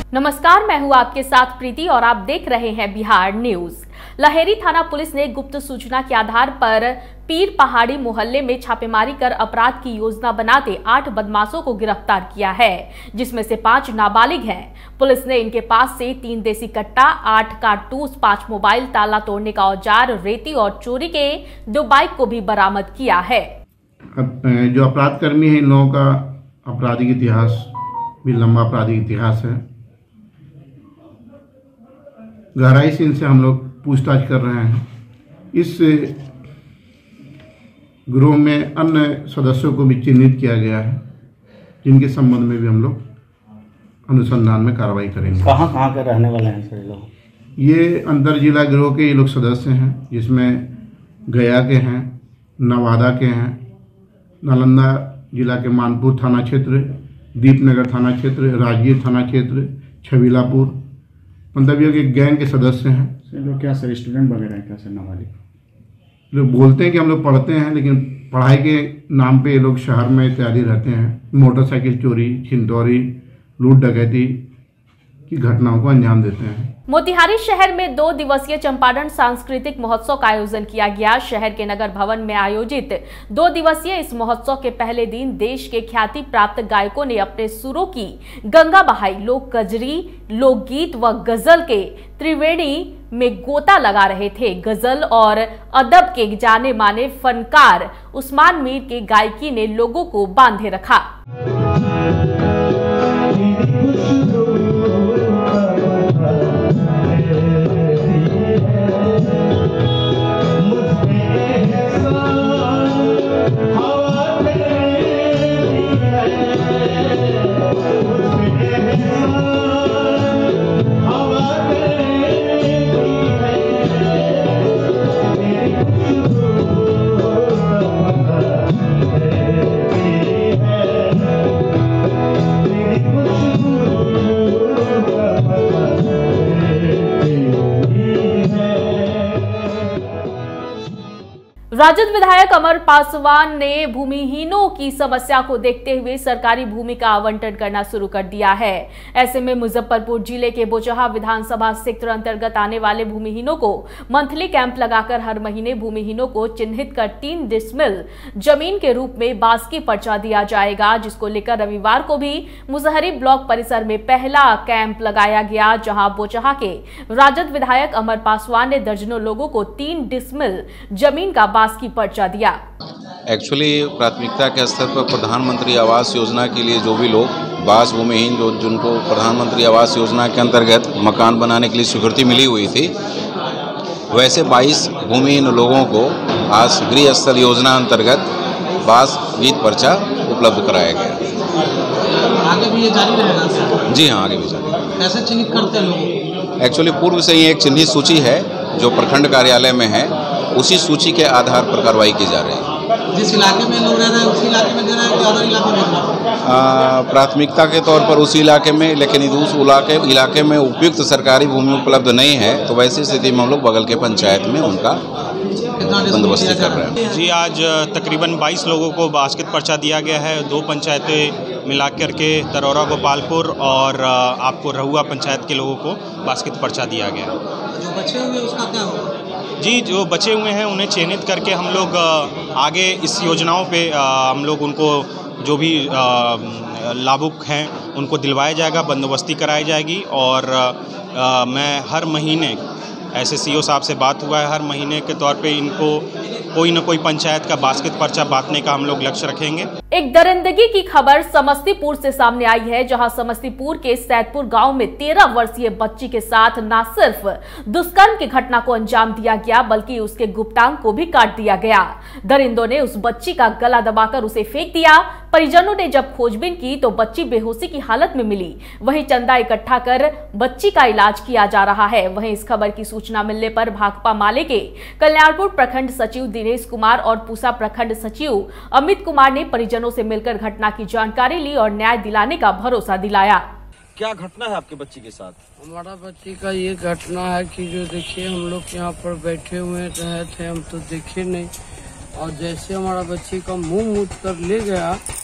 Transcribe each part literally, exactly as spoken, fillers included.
नमस्कार, मैं हूं आपके साथ प्रीति और आप देख रहे हैं बिहार न्यूज। लहेरी थाना पुलिस ने गुप्त सूचना के आधार पर पीर पहाड़ी मोहल्ले में छापेमारी कर अपराध की योजना बनाते आठ बदमाशों को गिरफ्तार किया है, जिसमें से पांच नाबालिग हैं। पुलिस ने इनके पास से तीन देसी कट्टा, आठ कारतूस, पांच मोबाइल, ताला तोड़ने का औजार, रेती और चोरी के दो बाइक को भी बरामद किया है। जो अपराध कर्मी है, इन लोगों का आपराधिक इतिहास भी लंबा आपराधिक इतिहास है। गहराई से इनसे हम लोग पूछताछ कर रहे हैं। इस गिरोह में अन्य सदस्यों को भी चिन्हित किया गया है, जिनके संबंध में भी हम लोग अनुसंधान में कार्रवाई करेंगे। कहाँ कहाँ के रहने वाले हैं सर लोग? ये अंतर जिला गिरोह के ये लोग सदस्य हैं, जिसमें गया के हैं, नवादा के हैं, नालंदा जिला के मानपुर थाना क्षेत्र, दीपनगर थाना क्षेत्र, राजगीर थाना क्षेत्र, छबीलापुर, मतलब ये गैंग के सदस्य हैं। सर लोग क्या सर स्टूडेंट वगैरह हैं क्या सर? नाबालिग लोग बोलते हैं कि हम लोग पढ़ते हैं, लेकिन पढ़ाई के नाम पे ये लोग शहर में इत्यादि रहते हैं। मोटरसाइकिल चोरी, छिनतौरी, लूट डकैती की घटनाओं को अंजाम देते हैं। मोतिहारी शहर में दो दिवसीय चंपारण सांस्कृतिक महोत्सव का आयोजन किया गया। शहर के नगर भवन में आयोजित दो दिवसीय इस महोत्सव के पहले दिन देश के ख्याति प्राप्त गायकों ने अपने सुरों की गंगा बहाई। लोग कजरी, लोकगीत व गजल के त्रिवेणी में गोता लगा रहे थे। गजल और अदब के जाने माने फनकार उस्मान मीर के गायकी ने लोगों को बांधे रखा। राजद विधायक अमर पासवान ने भूमिहीनों की समस्या को देखते हुए सरकारी भूमि का आवंटन करना शुरू कर दिया है। ऐसे में मुजफ्फरपुर जिले के बोचहा विधानसभा क्षेत्र अंतर्गत आने वाले भूमिहीनों को मंथली कैंप लगाकर हर महीने भूमिहीनों को चिन्हित कर तीन डिसमिल जमीन के रूप में बास्की पर्चा दिया जाएगा, जिसको लेकर रविवार को भी मुसहरी ब्लॉक परिसर में पहला कैंप लगाया गया, जहां बोचहा के राजद विधायक अमर पासवान ने दर्जनों लोगों को तीन डिसमिल जमीन का की पर्चा दिया। एक्चुअली प्राथमिकता के स्तर पर प्रधानमंत्री आवास योजना के लिए जो भी लोग बास भूमिहीन जो जिनको प्रधानमंत्री आवास योजना के अंतर्गत मकान बनाने के लिए स्वीकृति मिली हुई थी, वैसे बाईस भूमिहीन लोगों को आज गृह स्तर योजना अंतर्गत बास गीत पर्चा उपलब्ध कराया गया। आगे भी ये जारी रहेगा? जी हाँ, आगे भी जारी। कैसे चिन्हित करते हैं लोग? एक्चुअली पूर्व से ही एक चिन्हित सूची है जो प्रखंड कार्यालय में है, उसी सूची के आधार पर कार्रवाई की जा रही है। जिस इलाके में लोग रह रहे हैं उसी इलाके में दे रहे हैं कि अदर इलाके में? प्राथमिकता के तौर पर उसी इलाके में, लेकिन उस इलाके इलाके में उपयुक्त सरकारी भूमि उपलब्ध नहीं है, तो वैसी स्थिति में हम लोग बगल के पंचायत में उनका बंदोबस्ती कर रहे हैं। जी, आज तकरीबन बाईस लोगों को बास्केट पर्चा दिया गया है। दो पंचायतें मिला करके तरौरा गोपालपुर और आपको रहुआ पंचायत के लोगों को बास्केट पर्चा दिया गया। जो बचे हुए उसका क्या होगा? जी, जो बचे हुए हैं उन्हें चिन्हित करके हम लोग आगे इस योजनाओं पे हम लोग उनको जो भी लाभुक हैं उनको दिलवाया जाएगा, बंदोबस्ती कराई जाएगी। और आ, मैं हर महीने ऐसे सीओ साहब से बात हुआ है, हर महीने के तौर पे इनको कोई न कोई पंचायत का बास्केट पर्चा बांटने का हम लोग लक्ष्य रखेंगे। एक दरिंदगी की खबर समस्तीपुर से सामने आई है, जहां समस्तीपुर के सैदपुर गांव में तेरह वर्षीय बच्ची के साथ न सिर्फ दुष्कर्म की घटना को अंजाम दिया गया, बल्कि उसके गुप्तांग को भी काट दिया गया। दरिंदों ने उस बच्ची का गला दबाकर उसे फेंक दिया। परिजनों ने जब खोजबीन की तो बच्ची बेहोशी की हालत में मिली। वहीं चंदा इकट्ठा कर बच्ची का इलाज किया जा रहा है। वहीं इस खबर की सूचना मिलने पर भाकपा माले के कल्याणपुर प्रखंड सचिव दिनेश कुमार और पूसा प्रखंड सचिव अमित कुमार ने परिजनों से मिलकर घटना की जानकारी ली और न्याय दिलाने का भरोसा दिलाया। क्या घटना है आपके बच्ची के साथ? हमारा बच्ची का ये घटना है कि जो देखिए हम लोग यहाँ पर बैठे हुए रहे थे, हम तो देखे नहीं, और जैसे हमारा बच्ची का मुंह मूछ कर ले गया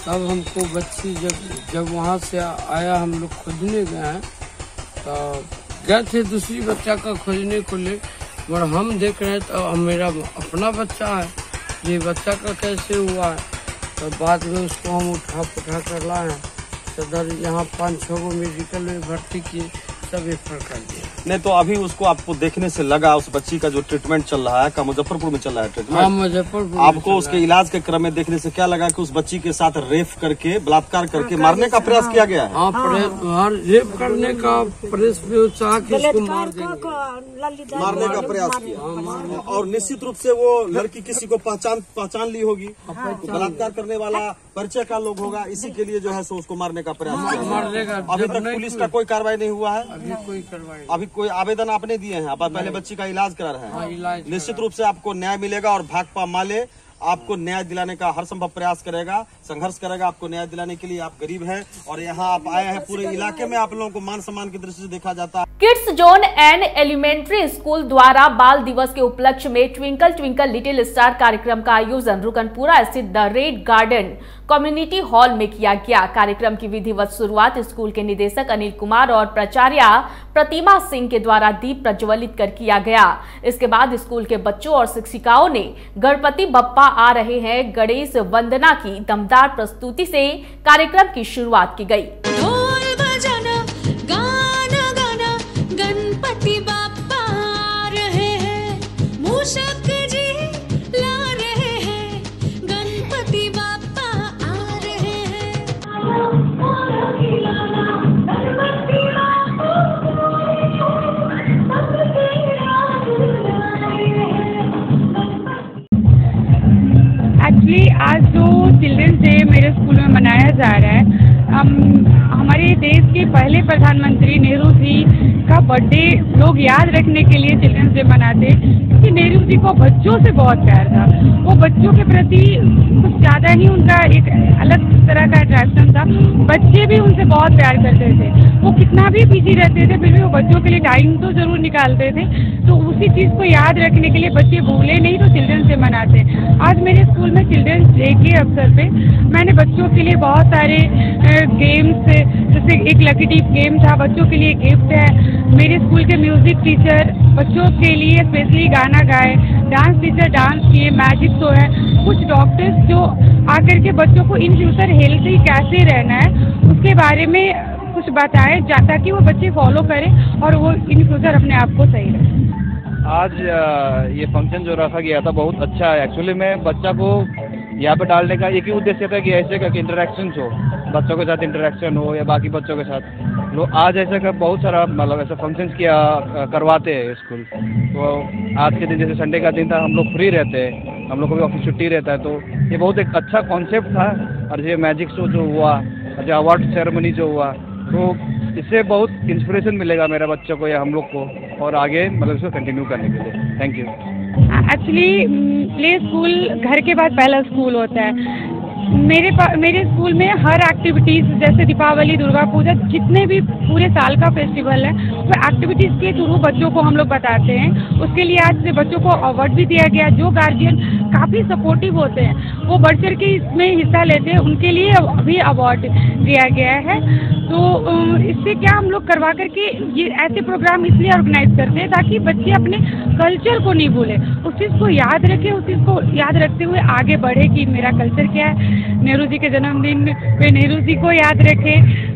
तब हमको बच्ची जब जब वहाँ से आया, हम लोग खोजने गए हैं, तो गए थे दूसरी बच्चा का खोजने को ले, और हम देख रहे हैं तो मेरा अपना बच्चा है, ये बच्चा का कैसे हुआ है। तो बाद में उसको हम उठा पुठा कर लाए हैं सदर, यहाँ पाँच छः गो मेडिकल में भर्ती किए, सब रेफर कर दिया। नहीं तो अभी उसको आपको देखने से लगा उस बच्ची का जो ट्रीटमेंट चल रहा है का मुजफ्फरपुर में चल रहा है ट्रीटमेंट? हाँ, मुजफ्फरपुर। आपको उसके इलाज के क्रम में देखने से क्या लगा कि उस बच्ची के साथ रेप करके बलात्कार करके मारने का प्रयास किया गया है? हाँ, हाँ, रेप करने का प्रयास में चाह के उसको मार देंगे, मारने का प्रयास किया। और निश्चित रूप से वो लड़की किसी को पहचान पहचान ली होगी, बलात्कार करने वाला परिचय का लोग होगा, इसी के लिए जो है सो उसको मारने का प्रयास किया। मारने का अभी तक पुलिस का कोई कार्रवाई नहीं हुआ है? अभी कोई कार्रवाई, अभी कोई आवेदन आपने दिए हैं? आप पहले बच्ची का इलाज करा रहे हैं, निश्चित रूप से आपको न्याय मिलेगा और भाकपा माले आपको न्याय दिलाने का हर संभव प्रयास करेगा, संघर्ष करेगा आपको न्याय दिलाने के लिए। आप गरीब हैं और यहाँ आप आए हैं, पूरे इलाके में आप लोगों को मान सम्मान की दृष्टि से देखा जाता है। Kids zone and elementary school द्वारा बाल दिवस के उपलक्ष्य में ट्विंकल ट्विंकल लिटिल स्टार कार्यक्रम का आयोजन रुकनपुरा स्थित The Red Garden Community Hall में किया गया। कार्यक्रम की विधिवत शुरुआत स्कूल के निदेशक अनिल कुमार और प्राचार्य प्रतिमा सिंह के द्वारा दीप प्रज्वलित कर किया गया। इसके बाद स्कूल के बच्चों और शिक्षिकाओं ने गणपति बप्पा आ रहे हैं गणेश वंदना की दमदार प्रस्तुति से कार्यक्रम की शुरुआत की गई। ढोल बजाना, गाना गाना, गणपति बप्पा आ रहे हैं, मूषक जी ला रहे हैं, गणपति बप्पा आ रहे हैं। एक्चुअली आज जो चिल्ड्रंस डे मेरे स्कूल में मनाया जा रहा है, हम हमारे देश के पहले प्रधानमंत्री नेहरू जी का बर्थडे लोग याद रखने के लिए चिल्ड्रंस डे मनाते, क्योंकि नेहरू जी को बच्चों से बहुत प्यार था। वो बच्चों के प्रति कुछ ज़्यादा ही उनका एक अलग तरह का अट्रैक्शन था। बच्चे भी उनसे बहुत प्यार करते थे। वो कितना भी बिजी रहते थे फिर भी वो बच्चों के लिए टाइम तो जरूर निकालते थे। तो उसी चीज़ को याद रखने के लिए बच्चे भूले नहीं तो चिल्ड्रंस डे मनाते। आज मेरे स्कूल में चिल्ड्रंस डे के अवसर पे मैंने बच्चों के लिए बहुत सारे गेम्स, जैसे एक लकी डिप गेम था, बच्चों के लिए गिफ्ट है। मेरे स्कूल के म्यूजिक टीचर बच्चों के लिए स्पेशली गाना गाए, डांस टीचर डांस किए, मैजिक शो है। कुछ डॉक्टर्स जो आकर के बच्चों को इन फ्यूचर हेल्थी कैसे रहना है उसके बारे में कुछ बताएं, ताकि वो बच्चे फॉलो करें और वो इन फ्यूचर अपने आप को सही रखें। आज ये फंक्शन जो रखा गया था बहुत अच्छा है। एक्चुअली में बच्चा को यहाँ पे डालने का एक ही उद्देश्य था कि ऐसे का इंटरेक्शन हो, बच्चों के साथ इंटरेक्शन हो या बाकी बच्चों के साथ। लोग आज ऐसे का बहुत सारा मतलब ऐसा फंक्शंस किया करवाते हैं स्कूल। तो आज के दिन जैसे संडे का दिन था, हम लोग फ्री रहते हैं, हम लोग को भी ऑफिस छुट्टी रहता है, तो ये बहुत एक अच्छा कॉन्सेप्ट था। और ये मैजिक शो जो हुआ, जो अवार्ड सेरेमनी जो हुआ, तो इससे बहुत इंस्पिरेशन मिलेगा मेरे बच्चों को या हम लोग को, और आगे मतलब इसको कंटिन्यू करने के लिए। Thank you. Actually play school घर के बाद पहला स्कूल होता है। मेरे मेरे स्कूल में हर एक्टिविटीज़ जैसे दीपावली, दुर्गा पूजा, जितने भी पूरे साल का फेस्टिवल है वो एक्टिविटीज़ के थ्रू बच्चों को हम लोग बताते हैं। उसके लिए आज से बच्चों को अवार्ड भी दिया गया। जो गार्जियन काफ़ी सपोर्टिव होते हैं वो बढ़ चढ़ के इसमें हिस्सा लेते हैं, उनके लिए भी अवार्ड दिया गया है। तो इससे क्या हम लोग करवा करके ये ऐसे प्रोग्राम इसलिए ऑर्गेनाइज करते हैं ताकि बच्चे अपने कल्चर को नहीं भूलें, उस चीज़ को याद रखें, उस चीज़ को याद रखते हुए आगे बढ़े कि मेरा कल्चर क्या है। नेहरू जी के जन्मदिन पे नेहरू जी को याद रखें।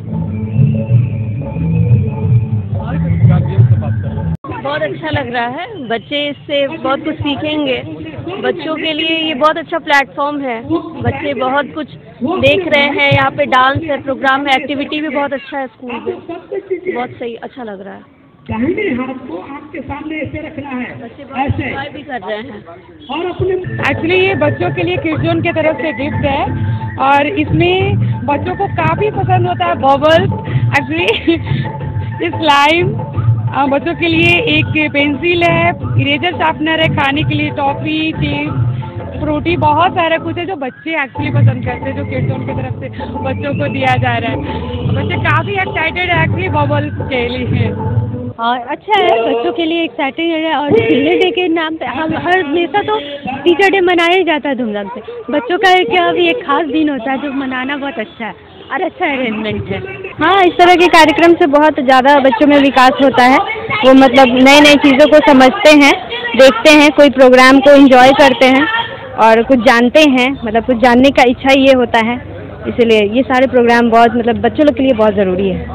बहुत अच्छा लग रहा है, बच्चे इससे बहुत कुछ सीखेंगे। बच्चों के लिए ये बहुत अच्छा प्लेटफॉर्म है, बच्चे बहुत कुछ देख रहे हैं। यहाँ पे डांस है, प्रोग्राम है, एक्टिविटी भी बहुत अच्छा है स्कूल में, बहुत सही, अच्छा लग रहा है। दाहिने हाथ को आपके सामने ऐसे रखना है, ऐसे एंजॉय भी कर रहे हैं। और अपने एक्चुअली ये बच्चों के लिए किड्स जोन की तरफ से गिफ्ट है और इसमें बच्चों को काफ़ी पसंद होता है बबल्स। एक्चुअली स्लाइम, बच्चों के लिए एक पेंसिल है, इरेजर शार्पनर है, खाने के लिए टॉफ़ी, चिप्स, फ्रूटी, बहुत सारा कुछ है जो बच्चे एक्चुअली पसंद करते हैं, जो किड्स जोन की तरफ से बच्चों को दिया जा रहा है। बच्चे काफ़ी एक्साइटेड है एक्चुअली बबल्स के लिए। और अच्छा है, बच्चों के लिए एक्साइटिंग है। और टीचर डे के नाम पे हम हर हमेशा तो टीचर डे मनाया ही जाता है धूमधाम से। बच्चों का क्या अभी एक खास दिन होता है जो मनाना बहुत अच्छा है और अच्छा अरेंजमेंट है। हाँ, इस तरह के कार्यक्रम से बहुत ज़्यादा बच्चों में विकास होता है। वो मतलब नई नई चीज़ों को समझते हैं, देखते हैं, कोई प्रोग्राम को एंजॉय करते हैं और कुछ जानते हैं, मतलब कुछ जानने का इच्छा ये होता है। इसलिए ये सारे प्रोग्राम बहुत मतलब बच्चों लोग के लिए बहुत ज़रूरी है।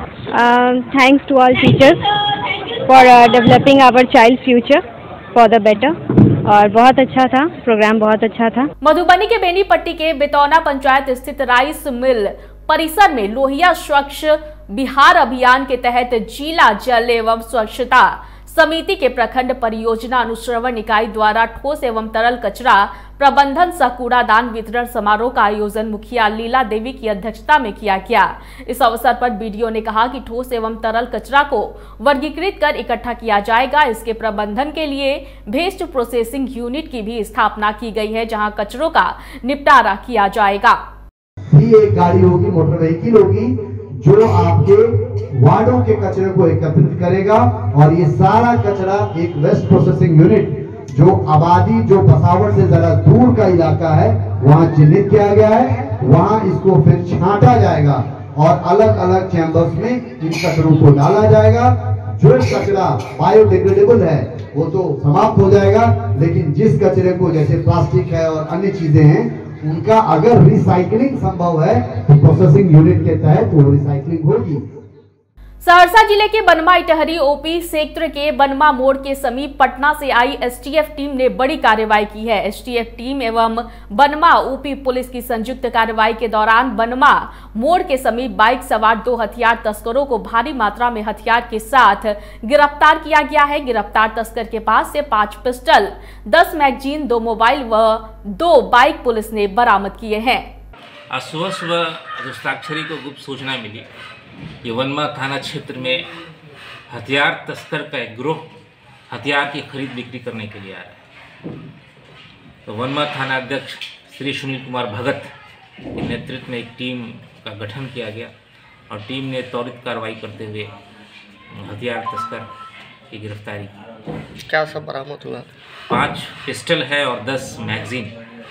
Thanks to all teachers for developing our child future for the better. और बहुत अच्छा था प्रोग्राम, बहुत अच्छा था। मधुबनी के बेनीपट्टी के बितौना पंचायत स्थित राइस मिल परिसर में लोहिया स्वच्छ बिहार अभियान के तहत जिला जल एवं स्वच्छता समिति के प्रखंड परियोजना अनुश्रवण इकाई द्वारा ठोस एवं तरल कचरा प्रबंधन सह कूड़ादान वितरण समारोह का आयोजन मुखिया लीला देवी की अध्यक्षता में किया गया। इस अवसर पर बीडीओ ने कहा कि ठोस एवं तरल कचरा को वर्गीकृत कर इकट्ठा किया जाएगा। इसके प्रबंधन के लिए वेस्ट प्रोसेसिंग यूनिट की भी स्थापना की गई है, जहां कचरों का निपटारा किया जाएगा। भी एक गाड़ी होगी, मोटर व्हीकल होगी, जो आपके वार्डों के कचरे को एकत्रित करेगा और ये सारा कचरा एक वेस्ट प्रोसेसिंग यूनिट जो आबादी जो बसावट से जरा दूर का इलाका है वहां चिन्हित किया गया है, वहां इसको फिर छांटा जाएगा और अलग अलग चैम्बर्स में इन कचरों को डाला जाएगा। जो कचरा बायोडिग्रेडेबल है वो तो समाप्त हो जाएगा, लेकिन जिस कचरे को जैसे प्लास्टिक है और अन्य चीजें हैं उनका अगर रिसाइकलिंग संभव है तो प्रोसेसिंग यूनिट के तहत वो रिसाइकलिंग होगी। सहरसा जिले के बनमा इटहरी ओपी क्षेत्र के बनमा मोड़ के समीप पटना से आई एसटीएफ टीम ने बड़ी कार्रवाई की है। एसटीएफ टीम एवं बनमा ओपी पुलिस की संयुक्त कार्रवाई के दौरान बनमा मोड़ के समीप बाइक सवार दो हथियार तस्करों को भारी मात्रा में हथियार के साथ गिरफ्तार किया गया है। गिरफ्तार तस्कर के पास से पांच पिस्टल, दस मैगजीन, दो मोबाइल व दो बाइक पुलिस ने बरामद किए हैं। सुबह सुबह हस्ताक्षरी को गुप्त सूचना मिली कि वनमा थाना क्षेत्र में हथियार तस्कर का एक गिरोह हथियार की खरीद बिक्री करने के लिए आ रहा है। तो वनमा थाना अध्यक्ष श्री सुनील कुमार भगत के नेतृत्व में एक टीम का गठन किया गया और टीम ने त्वरित कार्रवाई करते हुए हथियार तस्कर की गिरफ्तारी की। क्या सब बरामद हुआ? पाँच पिस्टल है और दस मैगजीन।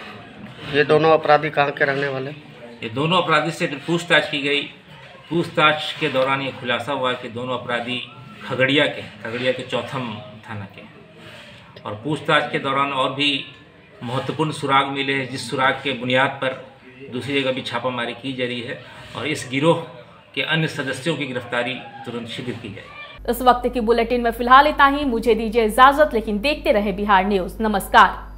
ये दोनों अपराधी कहाँ के रहने वाले? ये दोनों अपराधी से पूछताछ की गई। पूछताछ के दौरान ये खुलासा हुआ कि दोनों अपराधी खगड़िया के खगड़िया के चौथम थाना के, और पूछताछ के दौरान और भी महत्वपूर्ण सुराग मिले हैं, जिस सुराग के बुनियाद पर दूसरी जगह भी छापामारी की जा रही है और इस गिरोह के अन्य सदस्यों की गिरफ्तारी तुरंत शीघ्र की जाए। इस वक्त की बुलेटिन में फिलहाल इतना ही। मुझे दीजिए इजाजत, लेकिन देखते रहे बिहार न्यूज। नमस्कार।